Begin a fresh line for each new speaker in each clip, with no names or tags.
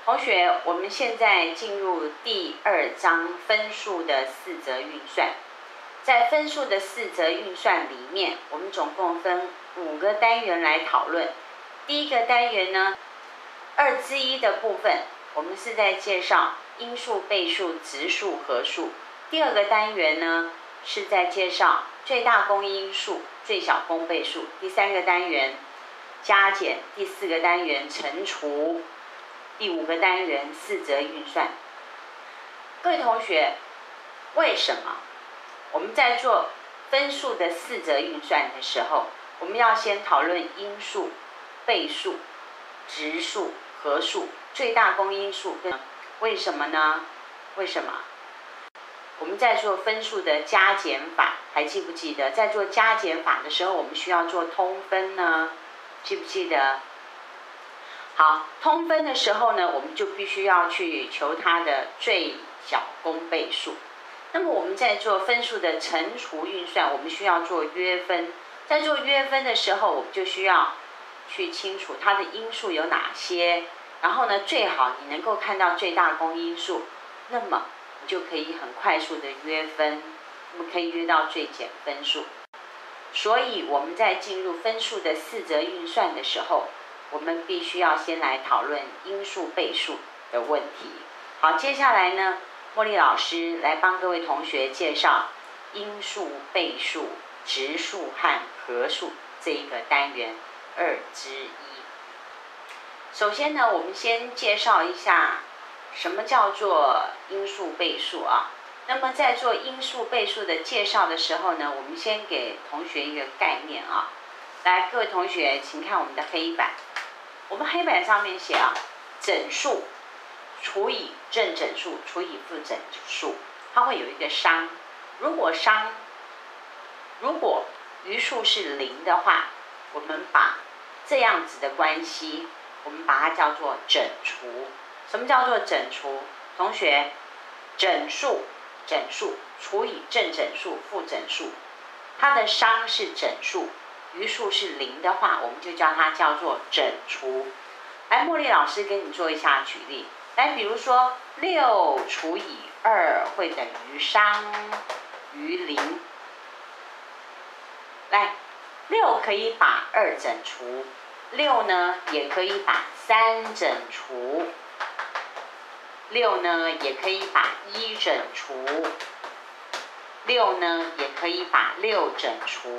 同学，我们现在进入第2章分数的4则运算。在分数的4则运算里面，我们总共分5个单元来讨论。第一个单元呢，2之一的部分，我们是在介绍因数、倍数、质数、合数。第2个单元呢，是在介绍最大公因数、最小公倍数。第3个单元加减，第4个单元乘除，第5个单元4则运算。各位同学，为什么我们在做分数的4则运算的时候，我们要先讨论因数、倍数、质数、合数、最大公因数？为什么呢？为什么？我们在做分数的加减法，还记不记得？在做加减法的时候，我们需要做通分呢？记不记得？好，通分的时候呢，我们就必须要去求它的最小公倍数。那么我们在做分数的乘除运算，我们需要做约分。在做约分的时候，我们就需要去清楚它的因数有哪些，然后呢，最好你能够看到最大公因数，那么你就可以很快速的约分，我们可以约到最简分数。所以我们在进入分数的4则运算的时候，我们必须要先来讨论因数倍数的问题。好，接下来呢，茉莉老师来帮各位同学介绍因数、倍数、质数和合数这一个单元2之一。首先呢，我们先介绍一下什么叫做因数倍数啊。那么在做因数倍数的介绍的时候呢，我们先给同学一个概念啊。来，各位同学，请看我们的黑板。我们黑板上面写啊，整数除以正整数除以负整数，它会有一个商。如果余数是0的话，我们把这样子的关系，我们把它叫做整除。什么叫做整除？同学，整数除以正整数负整数，它的商是整数，余数是0的话，我们就叫它叫做整除。来，茉莉老师给你做一下举例。来，比如说6除以2会等于商余0。来，6可以把2整除，6呢也可以把3整除，6呢也可以把1整除，6呢也可以把6整除。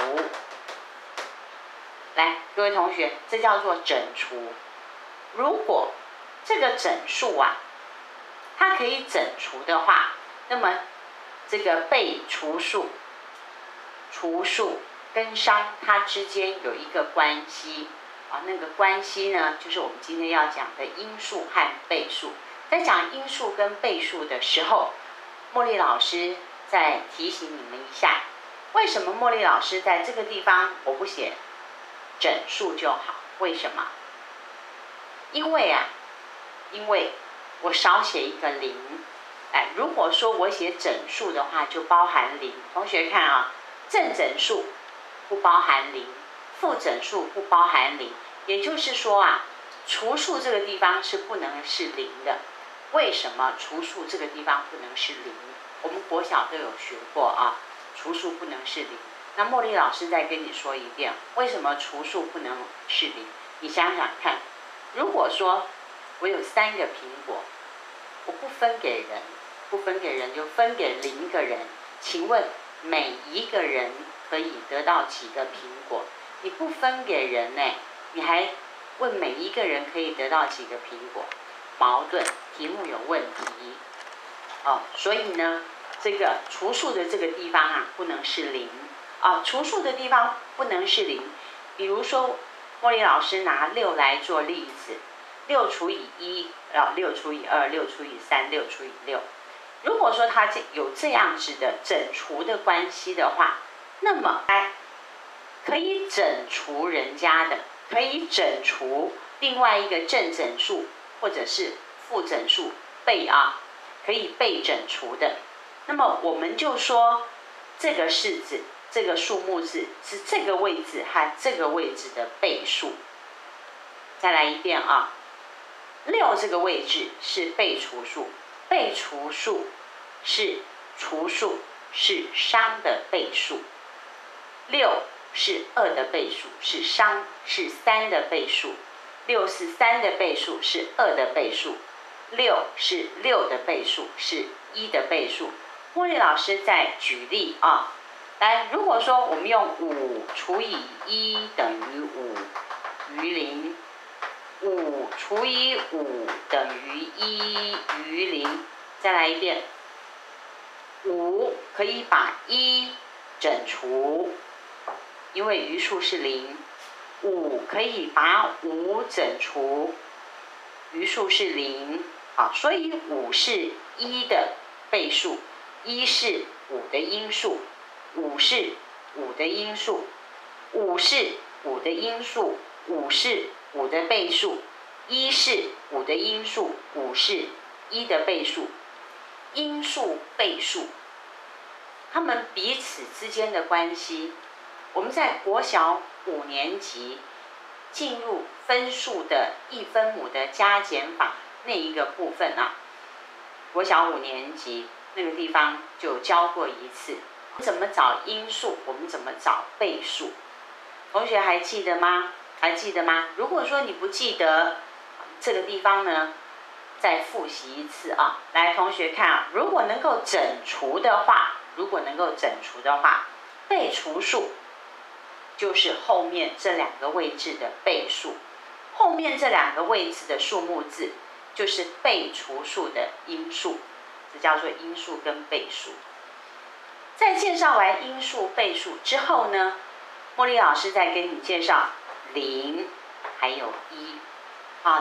来，各位同学，这叫做整除。如果这个整数啊，它可以整除的话，那么这个被除数、除数跟商它之间有一个关系啊，那个关系呢，就是我们今天要讲的因数和倍数。在讲因数跟倍数的时候，茉莉老师再提醒你们一下，为什么茉莉老师在这个地方我不写整数就好？为什么？因为我少写一个0。哎，如果说我写整数的话，就包含0。同学看啊，正整数不包含0，负整数不包含0。也就是说啊，除数这个地方是不能是0的。为什么除数这个地方不能是0？我们国小都有学过啊，除数不能是0。那茉莉老师再跟你说一遍，为什么除数不能是0？你想想看，如果说我有3个苹果，我不分给人就分给0个人，请问每一个人可以得到几个苹果？你不分给人呢，你还问每一个人可以得到几个苹果？矛盾，题目有问题哦。所以呢，这个除数的这个地方啊，不能是0啊，除数的地方不能是0。比如说，茉莉老师拿6来做例子，6除以1， 6除以2， 6除以3， 6除以6。如果说它有这样子的整除的关系的话，那么可以整除人家的，可以整除另外一个正整数或者是负整数被啊，可以被整除的，那么我们就说这个式子，这个数目字是这个位置和这个位置的倍数。再来一遍啊， 6这个位置是被除数，被除数是除数，是商的倍数。6是2的倍数，是商，是3的倍数。6是3的倍数，是2的倍数。6是6的倍数，是1的倍数。茉莉老师再举例啊，来，如果说我们用5除以1等于5余0，5除以5等于1余0，再来一遍。5可以把1整除，因为余数是0，5可以把5整除，余数是0，好，所以5是1的倍数，1是5的因数，5是5的因数，5是5的因数，5是5的倍数，1是5的因数，5是1的倍数。因数倍数，它们彼此之间的关系，我们在国小5年级进入分数的1分母的加减法那一个部分啊，国小5年级那个地方就教过一次，怎么找因数，我们怎么找倍数，同学还记得吗？还记得吗？如果说你不记得这个地方呢，再复习一次啊！来，同学看啊，如果能够整除的话，被除数就是后面这2个位置的倍数，后面这2个位置的数目字就是被除数的因数，这叫做因数跟倍数。在介绍完因数倍数之后呢，茉莉老师再跟你介绍0还有1啊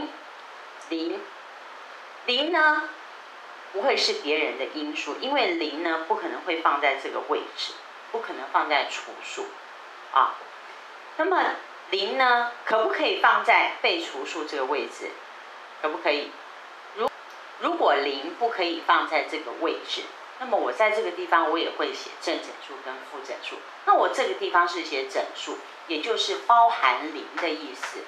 0呢不会是别人的因数，因为0呢不可能会放在这个位置，不可能放在除数啊。那么0呢可不可以放在被除数这个位置？可不可以？如果0不可以放在这个位置，那么我在这个地方我也会写正整数跟负整数。那我这个地方是写整数，也就是包含0的意思。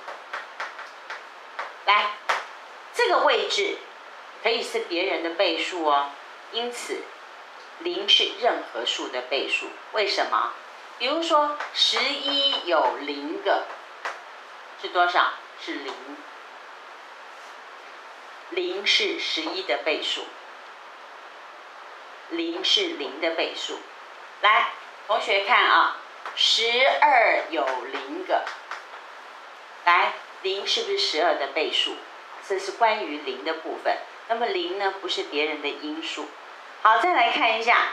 来，这个位置可以是别人的倍数哦，因此0是任何数的倍数。为什么？比如说11有0个是多少？是0。0是11的倍数，0是0的倍数。来，同学看啊，12有0个，来，0是不是12的倍数？这是关于0的部分。那么0呢，不是别人的因数。好，再来看一下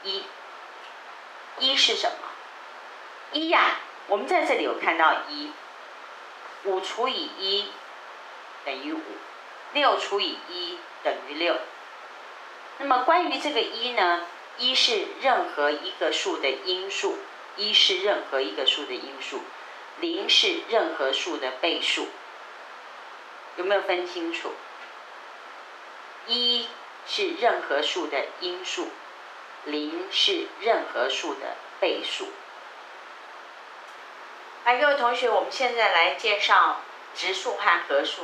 1是什么？1呀，我们在这里有看到1，5除以1等于5，6除以1等于6。那么关于这个1呢，1是任何一个数的因数，1是任何一个数的因数，0是任何数的倍数。有没有分清楚？1是任何数的因数，0是任何数的倍数。来，各位同学，我们现在来介绍质数和合数。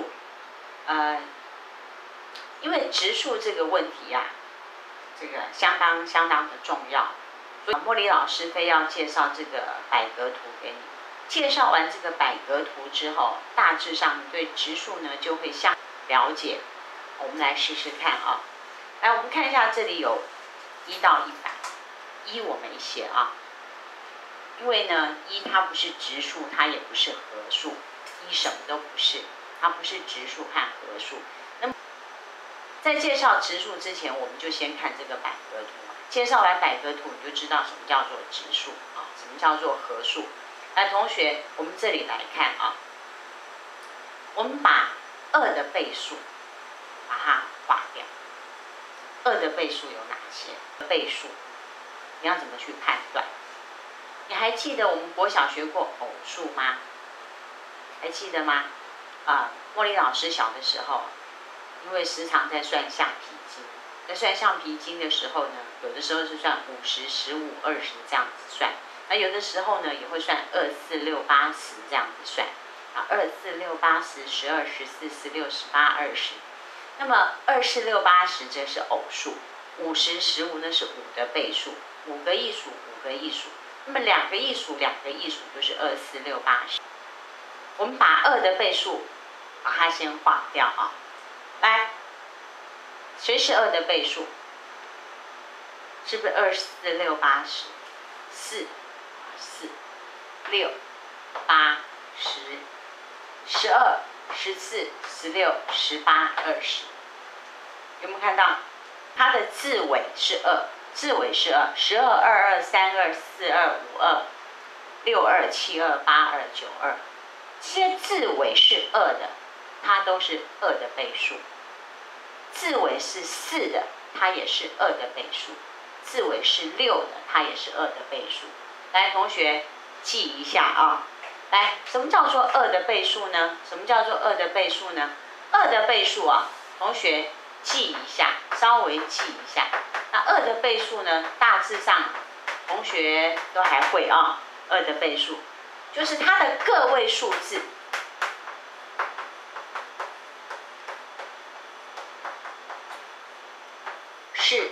因为质数这个问题啊，这个相当的重要，所以茉莉老师非要介绍这个百格图给你。介绍完这个百格图之后，大致上你对质数呢就会相了解。我们来试试看啊。来，我们看一下，这里有1到100，1我没写啊，因为呢1它不是质数，它也不是合数，1什么都不是，它不是质数和合数。那么在介绍质数之前，我们就先看这个百格图。介绍完百格图，你就知道什么叫做质数啊，什么叫做合数。来，同学，我们这里来看啊，我们把2的倍数把它划掉。2的倍数有哪些倍数？你要怎么去判断？你还记得我们国小学过偶数吗？还记得吗？茉莉老师小的时候，因为时常在算橡皮筋，在算橡皮筋的时候呢，有的时候是算50、15、20这样子算，那有的时候呢也会算24、6、8、10这样子算。 2、4、6、8、10、12、14、16、18、20。那么2、4、6、8、10这是偶数，50、15那是5的倍数，5个异数5个异数。那么2个异数2个异数就是2、4、6、8、10。我们把2的倍数把它先划掉啊。来，谁是2的倍数？是不是2、4、6、8、10？4、6、8、10、12、14、16、18、20。有没有看到？它的字尾是2，字尾是2，12、22、32、42、52、62、72、82、92。这些字尾是2的，它都是2的倍数。字尾是4的，它也是2的倍数。字尾是6的，它也是2的倍数。来，同学记一下啊。来，什么叫做2的倍数呢？什么叫做2的倍数呢？2的倍数啊，同学记一下，稍微记一下。那2的倍数呢，大致上同学都还会啊。2的倍数就是它的个位数字是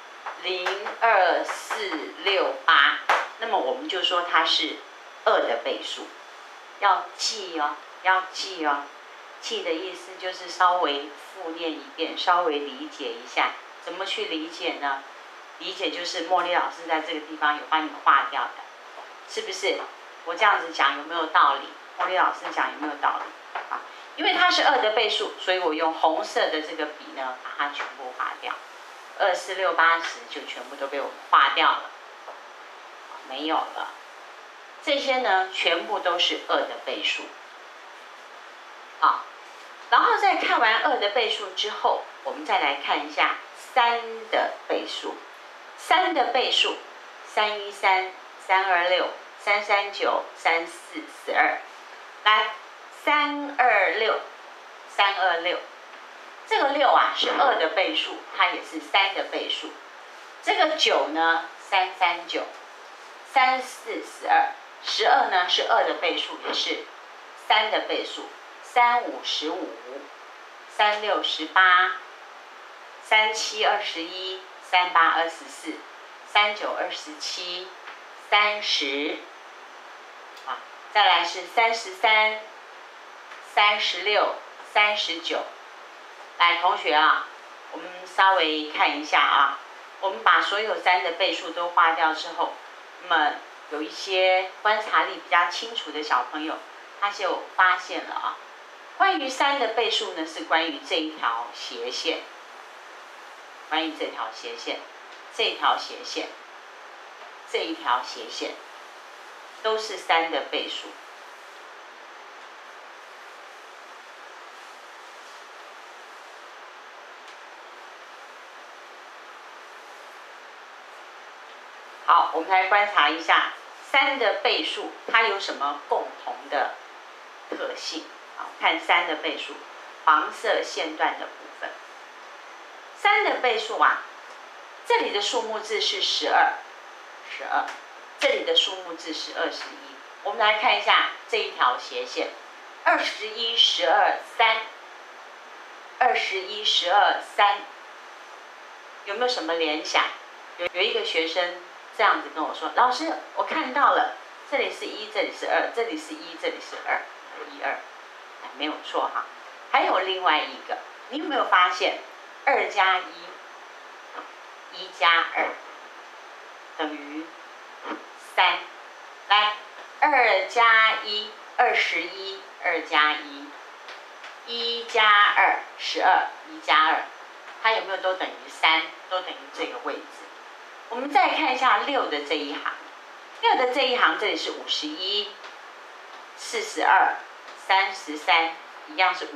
0、2、4、6、8，那么我们就说它是2的倍数。要记哦，要记哦。记的意思就是稍微复念一遍，稍微理解一下。怎么去理解呢？理解就是茉莉老师在这个地方有帮你划掉的，是不是？我这样子讲有没有道理？茉莉老师讲有没有道理？啊，因为它是2的倍数，所以我用红色的这个笔呢，把它全部划掉。2、4、6、8、10就全部都被我们划掉了，没有了。这些呢，全部都是2的倍数。好，然后在看完2的倍数之后，我们再来看一下3的倍数。3的倍数，313、326、339、344、42。来，326，这个6啊是2的倍数，它也是3的倍数。这个9呢，339、3、4、12。12呢是2的倍数，也是3的倍数。3、5、15、3、6、18、3、7、21、3、8、24、3、9、27、30。啊，再来是33、36、39。来，同学啊，我们稍微看一下啊，我们把所有3的倍数都划掉之后，那么有一些观察力比较清楚的小朋友，他就发现了啊，关于3的倍数呢，是关于这一条斜线，关于这条斜线，这条斜线，这一条斜线，都是3的倍数。好，我们来观察一下3的倍数，它有什么共同的特性？好，看3的倍数，黄色线段的部分。3的倍数啊，这里的数目字是12，这里的数目字是21。我们来看一下这一条斜线，21、12、3， 21、12、3，有没有什么联想？有一个学生这样子跟我说：“老师，我看到了，这里是1，这里是2，这里是1，这里是2，1、2，没有错哈。还有另外一个，你有没有发现2加1，1加2等于3？来，2加1 21，2加1，1加2 12，1加2，它有没有都等于3？都等于这个位置。我们再看一下6的这一行，6的这一行，这里是51、42、33，一样是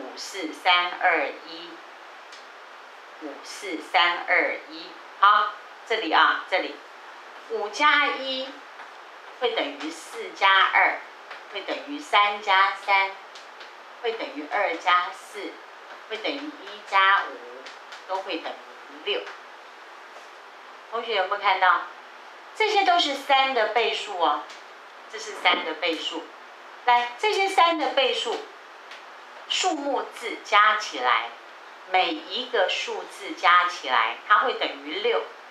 5、4、3、2、1，5、4、3、2、1。好，这里啊，这里5加1会等于4加2，会等于3加3，会等于2加4，会等于1加5，都会等于6。同学有没有看到？这些都是3的倍数哦，这是3的倍数。 来，这些3的倍数，数目字加起来，每一个数字加起来，它会等于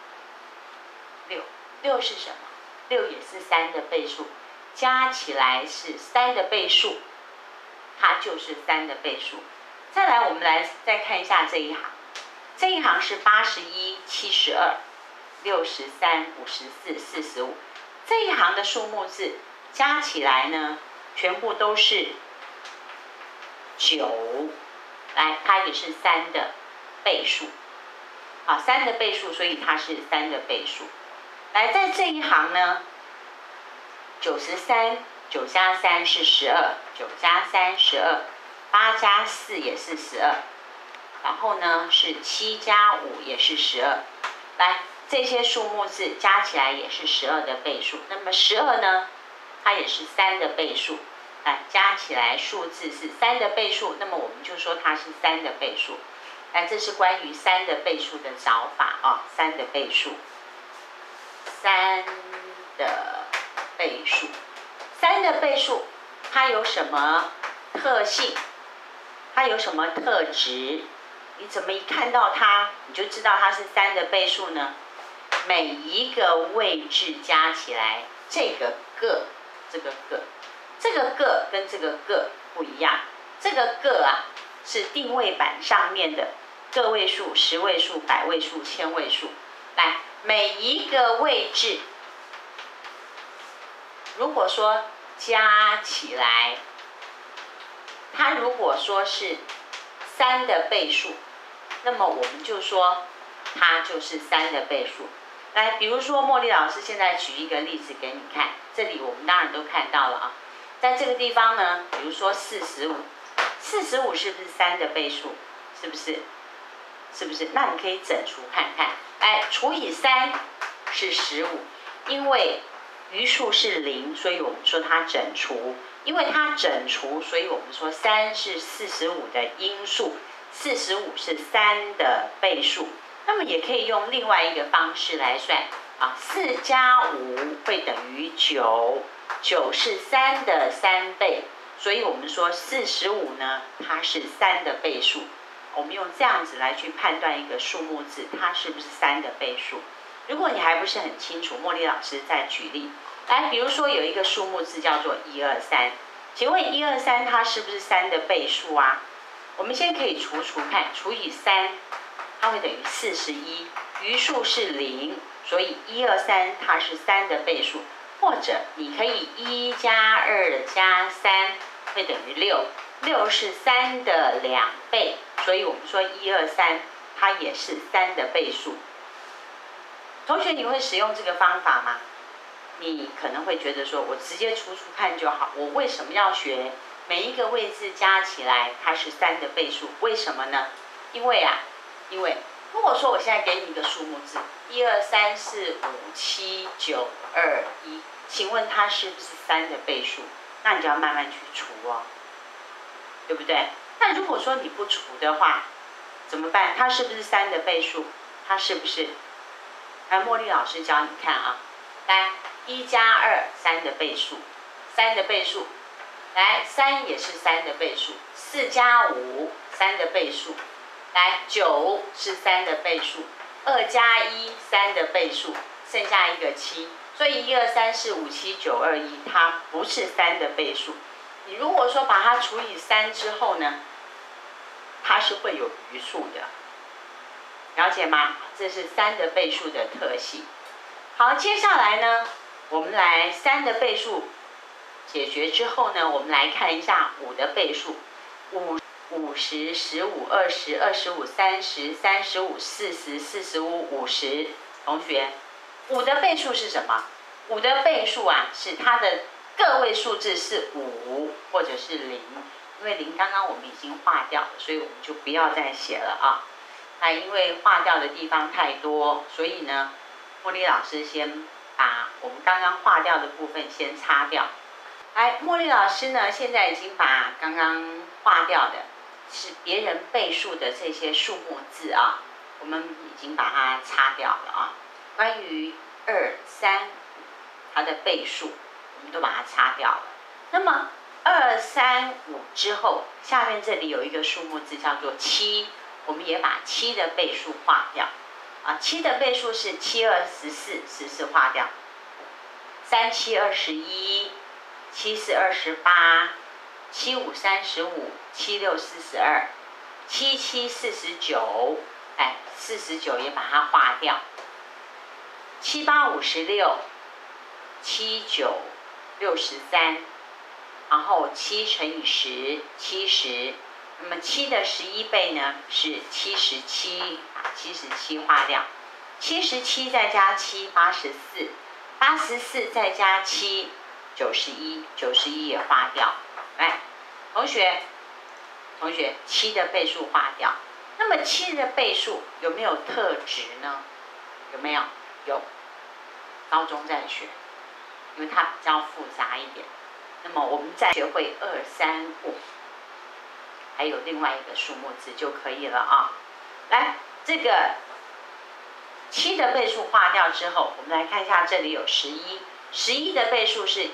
6。6是什么？6也是3的倍数，加起来是3的倍数，它就是3的倍数。再来，我们再看一下这一行，这一行是81、72、63、54、45，这一行的数目字加起来呢，全部都是9，来，它也是3的倍数，啊，3的倍数，所以它是3的倍数。来，在这一行呢，93，9加3是12，9加3 12，8加4也是12，然后呢是7加5也是12，来，这些数目字加起来也是12的倍数。那么12呢，它也是3的倍数，来，加起来数字是3的倍数，那么我们就说它是3的倍数。来，这是关于3的倍数的找法啊，3的倍数，3的倍数，3的倍数它有什么特性？它有什么特质？你怎么一看到它，你就知道它是3的倍数呢？每一个位置加起来，这个个跟这个个不一样。这个个啊，是定位板上面的个位数、10位数、百位数、千位数。来，每一个位置，如果说加起来，它如果说是3的倍数，那么我们就说它就是3的倍数。来，比如说茉莉老师现在举一个例子给你看，这里我们当然都看到了啊。在这个地方呢，比如说45，45是不是3的倍数？是不是？是不是？那你可以整除看看，哎，除以3是15，因为余数是0，所以我们说它整除。因为它整除，所以我们说3是45的因数，45是3的倍数。那么也可以用另外一个方式来算啊，4加5会等于9，9是3的3倍，所以我们说45呢，它是3的倍数。我们用这样子来去判断一个数目字，它是不是3的倍数。如果你还不是很清楚，茉莉老师再举例。来，比如说有一个数目字叫做123，请问123它是不是3的倍数啊？我们先可以除看，除以3，它会等于41，余数是0，所以123它是3的倍数。或者你可以1加2加3会等于6，6是3的2倍，所以我们说123它也是3的倍数。同学，你会使用这个方法吗？你可能会觉得说，我直接除看就好，我为什么要学每一个位置加起来它是3的倍数？为什么呢？因为如果说我现在给你一个数目字1、2、3、4、5、7、9、2、1，请问它是不是3的倍数？那你就要慢慢去除哦，对不对？那如果说你不除的话，怎么办？它是不是3的倍数？它是不是？来，茉莉老师教你看啊，来，1加2 3的倍数，3的倍数，来3也是3的倍数，4加5 3的倍数，来9是3的倍数，2加1 3的倍数，剩下一个7，所以1、2、3、4、5、7、9、2、1它不是3的倍数。你如果说把它除以3之后呢，它是会有余数的，了解吗？这是3的倍数的特性。好，接下来呢，我们来3的倍数解决之后呢，我们来看一下5的倍数。50、15、20、25、30、35、40、45、50。同学，5的倍数是什么？5的倍数啊，是它的个位数字是5或者是0，因为0刚刚我们已经划掉了，所以我们就不要再写了啊。那因为划掉的地方太多，所以呢，茉莉老师先把我们刚刚划掉的部分先擦掉。来，茉莉老师呢，现在已经把刚刚划掉的是别人倍数的这些数目字啊，我们已经把它擦掉了啊。关于2、3、5它的倍数，我们都把它擦掉了。那么 235之后，下面这里有一个数目字叫做7，我们也把7的倍数划掉。7的倍数是7、2、14，14划掉。3、7、21，7、4、28，7、5、35，7、6、42，7、7、49，哎，49也把它划掉。7、8、56，7、9、63，然后7乘以10， 70。那么7的11倍呢是77，把77划掉。77再加7， 84，84再加7， 91，91也划掉。来，同学，7的倍数划掉。那么7的倍数有没有特质呢？有没有？有，高中再学，因为它比较复杂一点。那么我们再学会235，还有另外一个数目字就可以了啊。来，这个7的倍数划掉之后，我们来看一下，这里有11，11的倍数是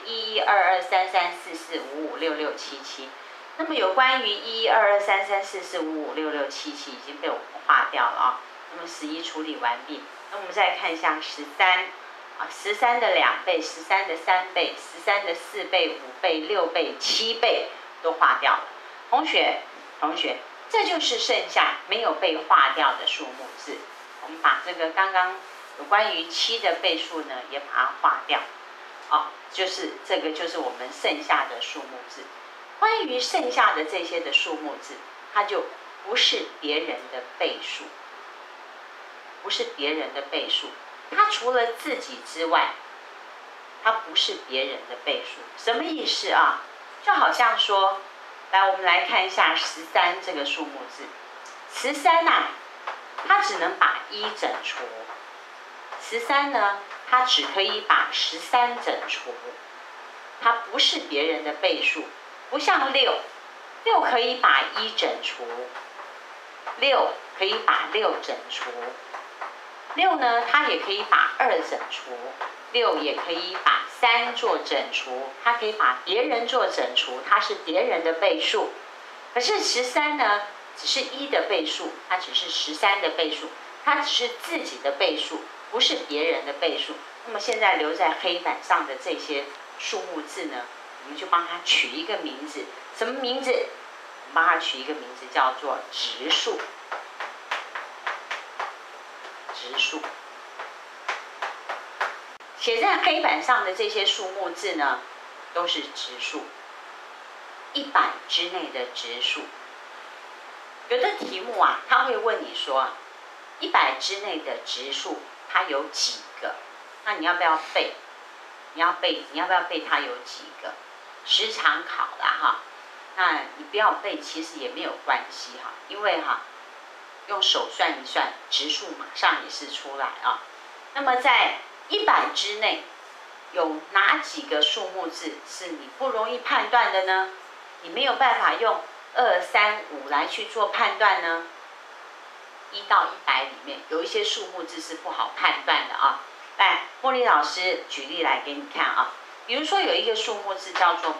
11、22、33、44、55、56、77。那么有关于11、22、33、44、55、56、77已经被我们划掉了啊。那么11处理完毕。那我们再看一下13的2倍、13的3倍、13的4倍、5倍、6倍、7倍都划掉了。同学，这就是剩下没有被划掉的数目字。我们把这个刚刚有关于7的倍数呢，也把它划掉。就是这个就是我们剩下的数目字。关于剩下的这些的数目字，它就不是别人的倍数，不是别人的倍数。它除了自己之外，它不是别人的倍数。什么意思啊？就好像说，来，我们来看一下13这个数目字。13啊，它只能把1整除。13呢，它只可以把13整除。它不是别人的倍数，不像6可以把1整除，6可以把6整除。6呢，它也可以把2整除，6也可以把3做整除，它可以把别人做整除，它是别人的倍数。可是13呢，只是1的倍数，它只是13的倍数，它只是自己的倍数，不是别人的倍数。那么现在留在黑板上的这些数目字呢，我们就帮它取一个名字，什么名字？我们帮它取一个名字叫做质数。质数写在黑板上的这些数目字呢，都是质数，100之内的质数。有的题目啊，他会问你说，100之内的质数它有几个？那你要不要背？你要不要背它有几个？时常考啦哈，那你不要背，其实也没有关系哈，因为用手算一算，质数马上也是出来啊。那么在100之内，有哪几个数目字是你不容易判断的呢？你没有办法用2、3、5来去做判断呢？1到100里面有一些数目字是不好判断的啊。来，茉莉老师举例来给你看啊。比如说有一个数目字叫做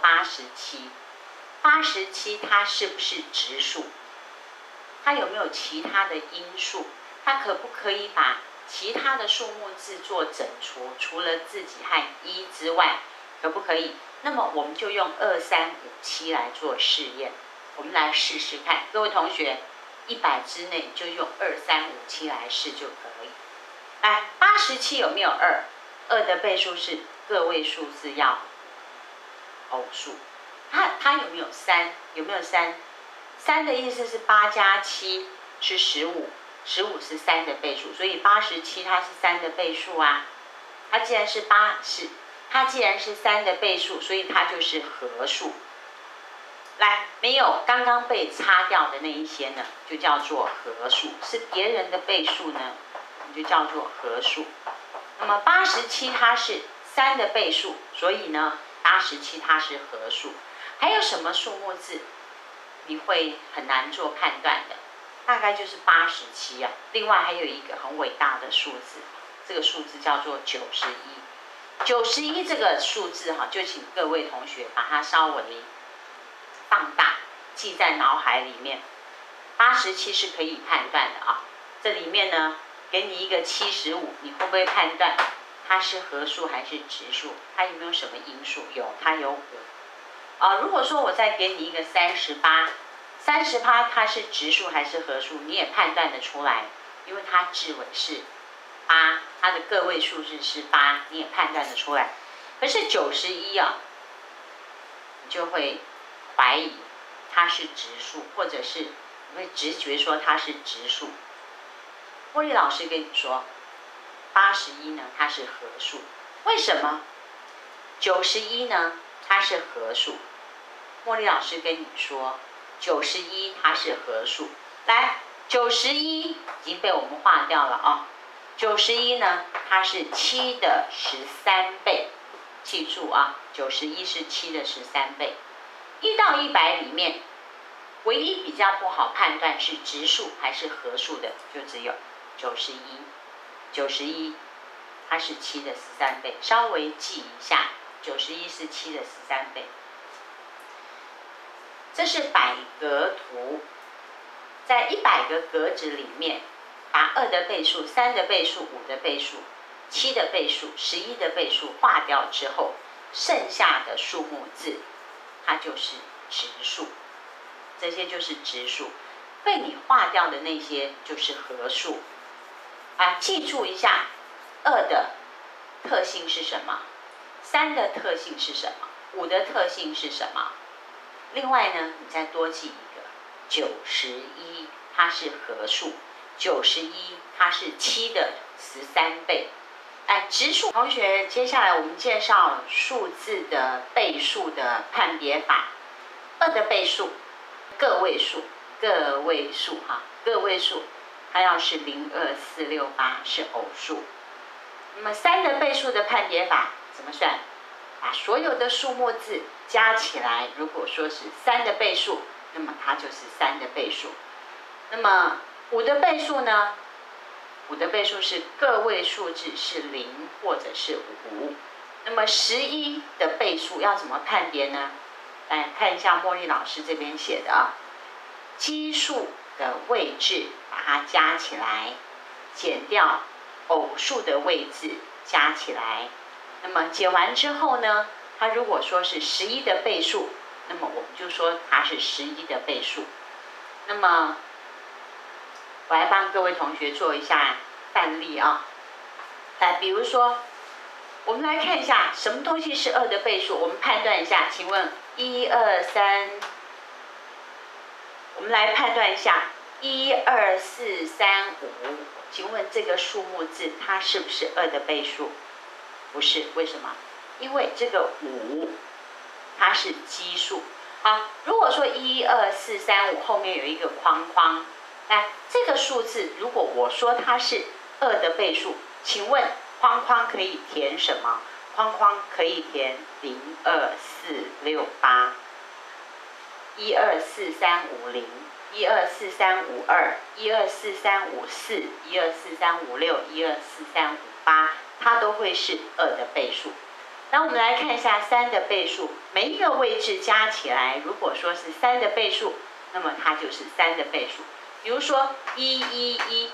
87，87它是不是质数？它有没有其他的因数？它可不可以把其他的数目字做整除？除了自己和1之外，可不可以？那么我们就用2、3、5、7来做试验。我们来试试看，各位同学，100之内就用2、3、5、7来试就可以。来，87有没有2？2的倍数是个位数字要偶数。它有没有3？有没有3？3的意思是8加7是15，15是3的倍数，所以87它是3的倍数啊。它既然是3的倍数，所以它就是合数。来，没有刚刚被擦掉的那一些呢，就叫做合数，是别人的倍数呢，我们就叫做合数。那么87它是3的倍数，所以呢87它是合数。还有什么数目字你会很难做判断的？大概就是87啊。另外还有一个很伟大的数字，这个数字叫做91。91这个数字就请各位同学把它稍微放大，记在脑海里面。87是可以判断的啊。这里面呢，给你一个75，你会不会判断它是合数还是直数？它有没有什么因数？有，它有5。如果说我再给你一个38，它是直数还是合数？你也判断得出来，因为它至尾是8，它的个位数字是8，你也判断得出来。可是91啊，你就会怀疑它是直数，或者是你会直觉说它是直数。茉莉老师跟你说，81呢它是合数，为什么？91呢它是合数。茉莉老师跟你说，91它是合数。来，91已经被我们划掉了啊。91呢，它是7的13倍，记住啊，91是7的13倍。1到100里面，唯一比较不好判断是直数还是合数的，就只有91，它是7的13倍，稍微记一下，91是7的13倍。这是百格图，在100个格子里面，把2的倍数、3的倍数、5的倍数、7的倍数、11的倍数划掉之后，剩下的数目字，它就是直数。这些就是直数，被你划掉的那些就是合数。记住一下，2的特性是什么？3的特性是什么？5的特性是什么？另外呢，你再多记一个91，它是合数，91它是7的13倍。直数同学，接下来我们介绍数字的倍数的判别法。2的倍数，个位数，它要是02468是偶数。那么3的倍数的判别法怎么算？把所有的数目字加起来，如果说是3的倍数，那么它就是3的倍数。那么5的倍数呢？5的倍数是个位数字是0或者是5。那么11的倍数要怎么判别呢？来看一下茉莉老师这边写的啊，奇数的位置把它加起来，减掉偶数的位置加起来。那么解完之后呢，它如果说是11的倍数，那么我们就说它是11的倍数。那么我来帮各位同学做一下范例啊。比如说我们来看一下什么东西是2的倍数，我们判断一下。请问1、2、3，我们来判断一下1、2、4、3、5。请问这个数目字它是不是2的倍数？不是，为什么？因为这个5它是奇数。好，如果说1、2、4、3、5后面有一个框框，这个数字如果我说它是2的倍数，请问框框可以填什么？框框可以填02468、124350、124352、124354、124356、124358，它都会是2的倍数。那我们来看一下3的倍数，每一个位置加起来，如果说是3的倍数，那么它就是3的倍数。比如说111，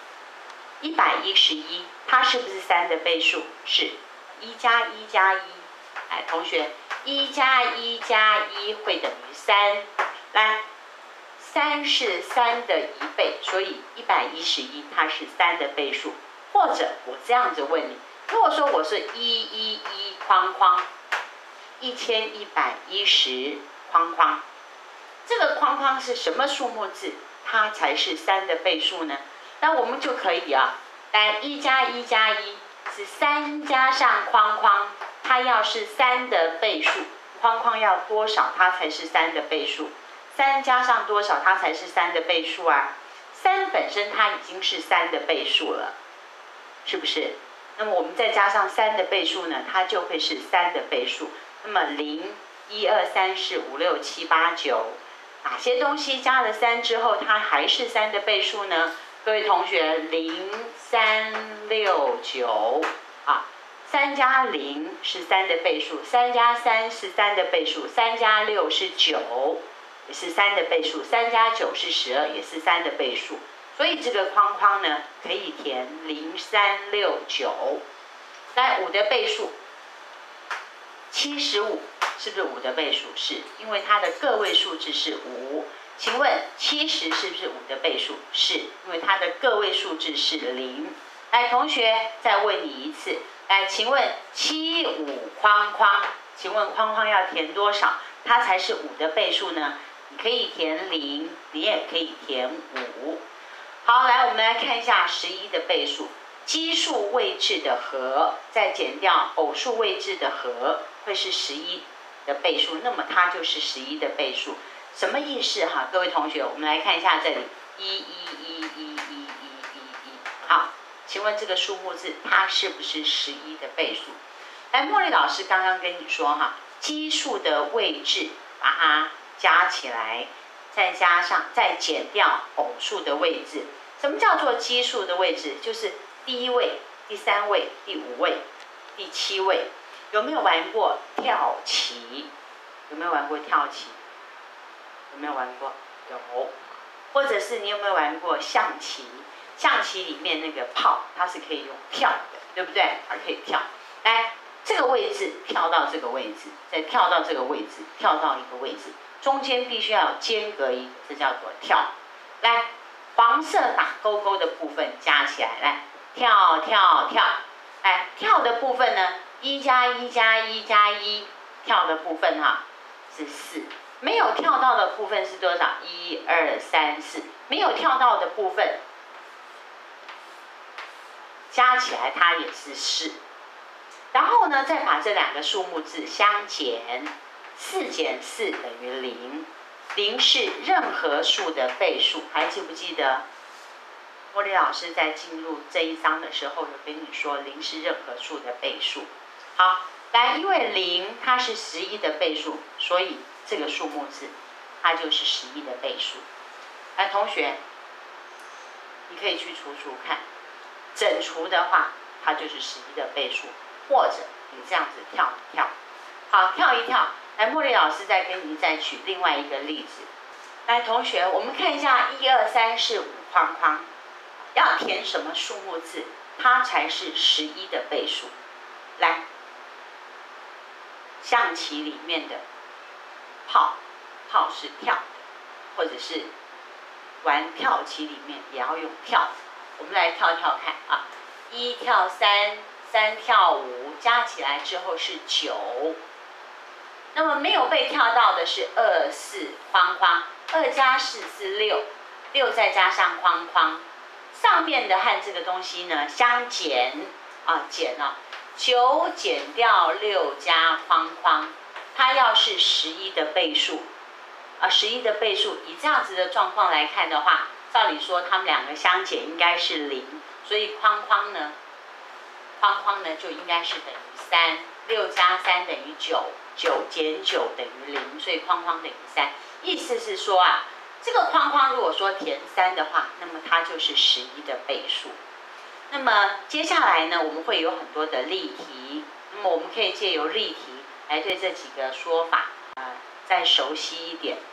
它是不是3的倍数？是，1加1加1。同学，1加1加1会等于3。来，3是3的1倍，所以111它是3的倍数。或者我这样子问你，如果说我是111框框1110框框，这个框框是什么数目字？它才是3的倍数呢？那我们就可以来1加1加1是3加上框框，它要是3的倍数，框框要多少它才是3的倍数？3加上多少它才是3的倍数啊？3本身它已经是3的倍数了，是不是？那么我们再加上3的倍数呢，它就会是3的倍数。那么0、1、2、3、4、5、6、7、8、9，哪些东西加了3之后，它还是3的倍数呢？各位同学，0369 3加0是3的倍数，3加3是3的倍数，3加6是9，也是3的倍数，3加9是12，也是3的倍数。所以这个框框呢，可以填0、3、6、9。来，5的倍数，75是不是5的倍数？是，因为它的个位数字是5。请问70是不是5的倍数？是，因为它的个位数字是0。来，同学再问你一次，来，请问75框框，请问框框要填多少，它才是5的倍数呢？你可以填0，你也可以填5。好，来，我们来看一下11的倍数。奇数位置的和再减掉偶数位置的和，会是11的倍数，那么它就是11的倍数。什么意思哈？各位同学，我们来看一下这里，111111111。好，请问这个数目字它是不是11的倍数？来，茉莉老师刚刚跟你说哈，奇数的位置把它加起来，再加上再减掉偶数的位置。什么叫做奇数的位置？就是第1位、第3位、第5位、第7位。有没有玩过跳棋？有没有玩过跳棋？有没有玩过？有。或者是你有没有玩过象棋？象棋里面那个炮，它是可以用跳的，对不对？它可以跳。来，这个位置跳到这个位置，再跳到这个位置，跳到一个位置，中间必须要有间隔一个，这叫做跳。来，黄色打勾勾的部分加起来，来，跳跳跳。哎，跳的部分呢，1加1加1加1，跳的部分哈是4。没有跳到的部分是多少？1、2、3、4。没有跳到的部分加起来它也是4。然后呢，再把这2个数目字相减，4减4等于0。0是任何数的倍数，还记不记得？茉莉老师在进入这一章的时候有跟你说，0是任何数的倍数。好，来，因为0它是11的倍数，所以这个数目字它就是11的倍数。来，同学，你可以去除除看，整除的话，它就是11的倍数，或者你这样子跳一跳。好，跳一跳。来，茉莉老师再跟你再举另外一个例子。来，同学，我们看一下1、2、3、4、5框框，要填什么数目字，它才是11的倍数？来，象棋里面的炮，炮是跳的，或者是玩跳棋里面也要用跳的。我们来跳跳看啊，1跳3， 3跳5，加起来之后是9。那么没有被跳到的是2、4框框，2加4是6， 6再加上框框，上面的和这个东西呢相减啊，减了9减掉6加框框，它要是11的倍数啊，11的倍数，以这样子的状况来看的话，照理说它们2个相减应该是0，所以框框呢就应该是等于3，6加3等于9。9减9等于0，所以框框等于3。意思是说啊，这个框框如果说填3的话，那么它就是11的倍数。那么接下来呢，我们会有很多的例题，那么我们可以借由例题来对这几个说法再熟悉一点。